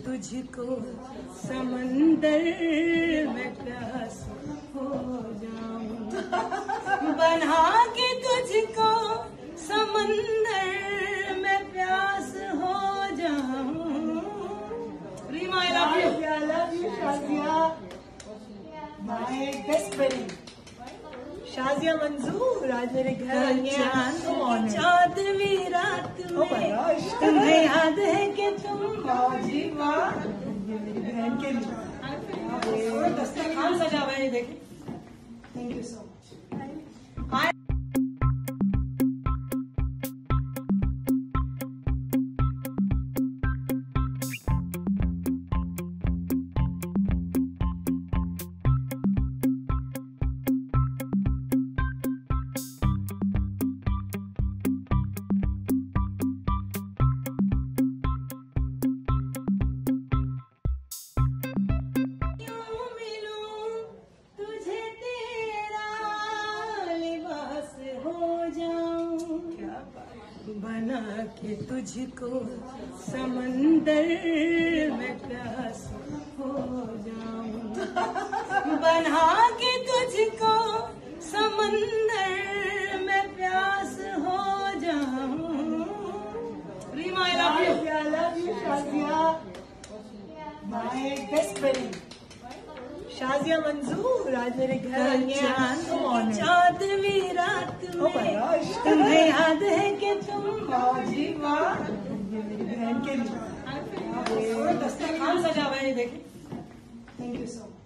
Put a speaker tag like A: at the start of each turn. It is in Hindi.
A: तुझको समंदर में प्यास हो जाऊं, बना के तुझको समंदर में प्यास हो जाऊं। Reema, I love you.
B: I love you, Shazia. My best friend. Shazia मंजूर आज मेरे घर आई हैं।
A: चौदहवीं रात में तुम्हें याद है कि तुम
B: जी वाह, ये मेरी बहन के लिए
A: दस्तरखान सजा हुआ है, देखें।
B: Thank you so much.
A: बना के तुझको समंदर में प्यास हो जाऊं, बना के तुझको समंदर में प्यास हो जाऊं। Reema, I love you.
B: I love you, Shazia. My best friend. Shazia मंजूर आज मेरे घर आई हैं।
A: चौदहवीं रात में तुम्हें याद है कि तुम
B: जी वाह, ये मेरी बहन के लिए
A: दस्तरखान सजा हुआ है, देखें।
B: Thank you so much.